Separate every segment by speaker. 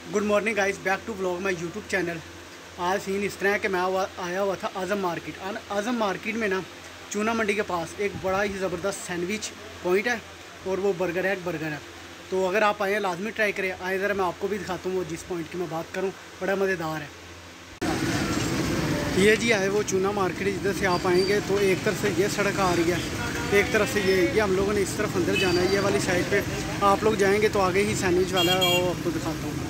Speaker 1: Good morning guys, back to blog my YouTube channel. आज scene इस तरह है कि मैं आया हुआ था आज़म मार्केट। आज़म मार्केट में ना चूना मंडी के पास एक बड़ा ही ज़बरदस्त सैंडविच पॉइंट है और वो बर्गर है। तो अगर आप आए लाजमी ट्राई करें। आए ज़रा मैं आपको भी दिखाता हूँ वो जिस पॉइंट की मैं बात करूँ, बड़ा मज़ेदार है। ये जी है वो चूना मार्केट। इधर से आप आएंगे तो एक तरफ से ये सड़क आ रही है, एक तरफ से ये हम लोगों ने इस तरफ अंदर जाना है। ये वाली साइड पे आप लोग जाएंगे तो आगे ही सैंडविच वाला है, वो आपको दिखाता हूँ।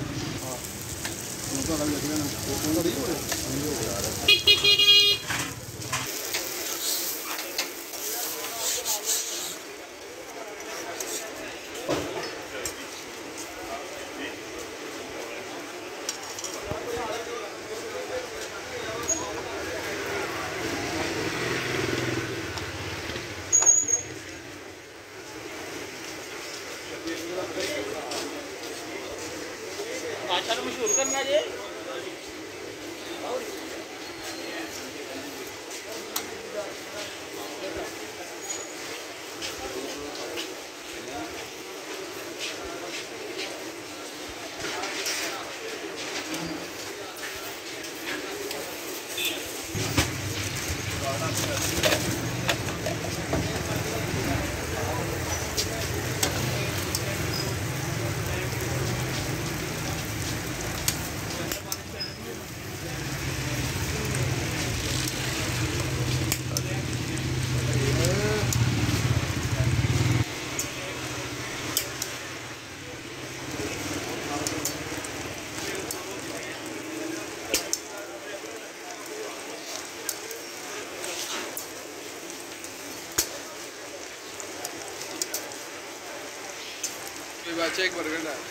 Speaker 2: अच्छा मशहूर करना जी।
Speaker 3: baca एक बर्गर डाल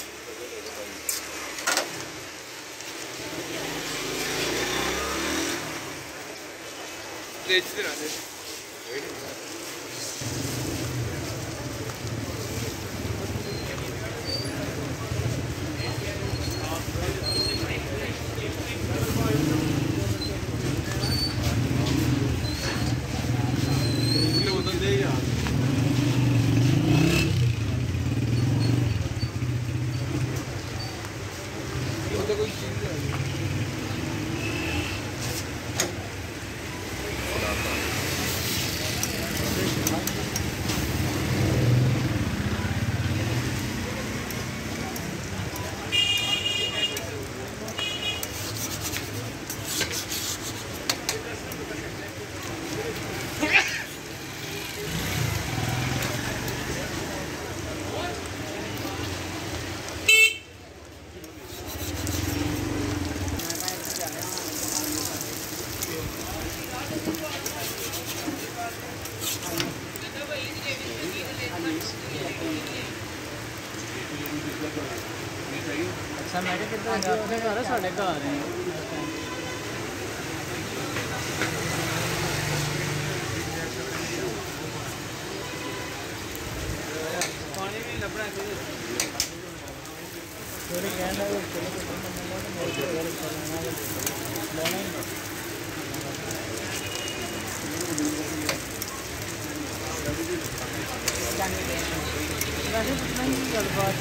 Speaker 2: अच्छा मैं कितना अपने घर साढ़े घर हैं पानी भी लपड़ा थोड़ी कहना है वैसे कितना ही गलबात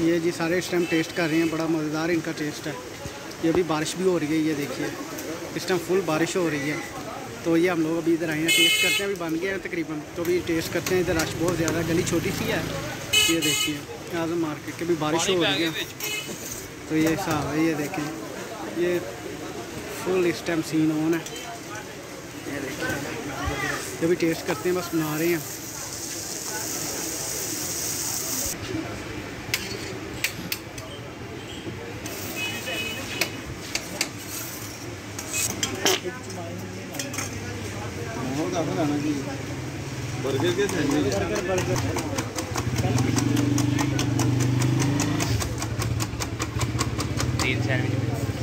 Speaker 1: ये जी सारे इस टाइम टेस्ट कर रहे हैं, बड़ा मज़ेदार इनका टेस्ट है। ये अभी बारिश भी हो रही है, ये देखिए इस टाइम फुल बारिश हो रही है। तो ये हम लोग अभी इधर आए हैं, टेस्ट करते हैं। अभी बन गए हैं तकरीबन, तो अभी टेस्ट करते हैं। इधर रश बहुत ज़्यादा, गली छोटी सी है। ये देखिए आज़म मार्केट के भी बारिश हो रही है, तो ये हिसाब है। ये देखें, ये फुल इस टाइम सीन ऑन है। ये देखिए, ये भी टेस्ट करते हैं, बस बना रहे हैं।
Speaker 3: बर्गर के सैंडविच,
Speaker 2: तीन सैंडविच।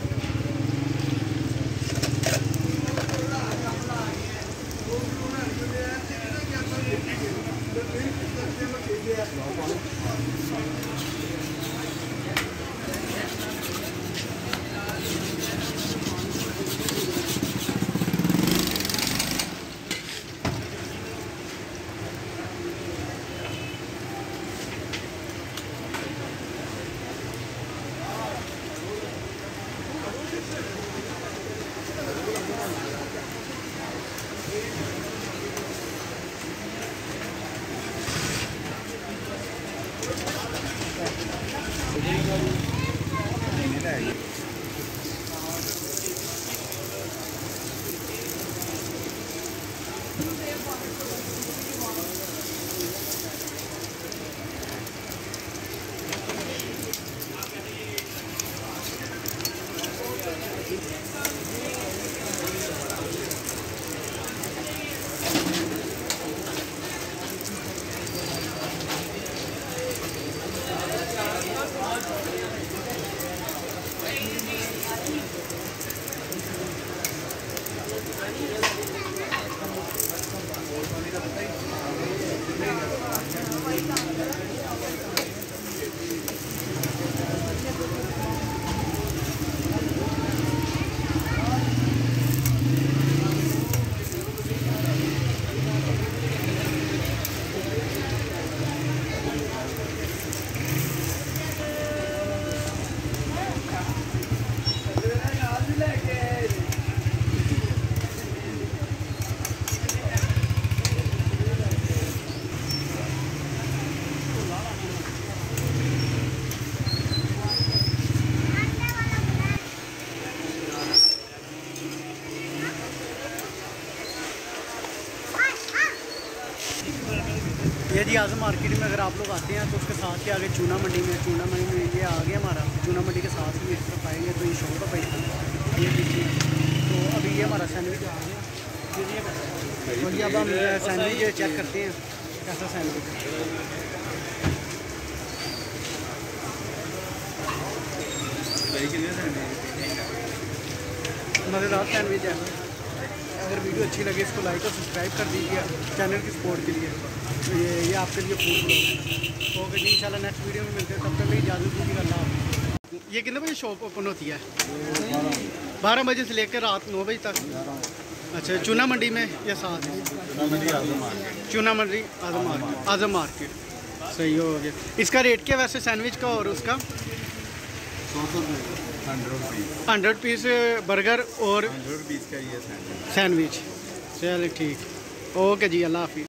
Speaker 1: ये जी आज़म मार्केट में अगर आप लोग आते हैं तो उसके साथ ही आगे चूना मंडी में ये आ गया हमारा। चूना मंडी के साथ ही इस तरफ आएंगे तो ये शॉप है भाई, ये देखिए। तो अभी ये हमारा सैंडविच आ गया। तो ये अब हम सैंडविच चेक करते हैं कैसा सैंडविच है। मज़ेदार सैंडविच है। अगर वीडियो अच्छी लगे इसको लाइक और सब्सक्राइब कर दीजिए चैनल की सपोर्ट के लिए। तो ये आपके लिए फूड ब्लॉग है। ओके जी, इंशाल्लाह नेक्स्ट वीडियो में मिलते हैं, तब तक मेरी इजाज़त दीजिएगा। अल्लाह। ये कितने बजे शॉप ओपन होती है? 12 बजे से लेकर रात 9 बजे तक। अच्छा, चूना मंडी में या साथ? चूना मंडी आज़म मार्केट। सही हो गया। इसका रेट क्या वैसे सैंडविच का और उसका? 100 पीस बर्गर और
Speaker 3: 100 पीस का ये
Speaker 1: सैंडविच। चलिए ठीक, ओके जी, अल्लाह हाफिज़।